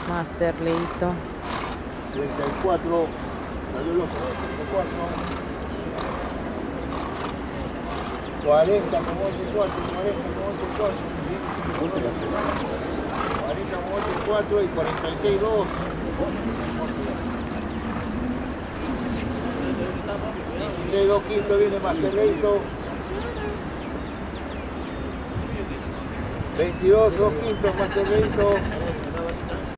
Masterlito. 34, salió el otro, 34. 40 como 84, 40 como 84. 40 como 84 y 46, 2. 16, 2 quinto viene Masterlito. 22, 2 quintos Masterlito.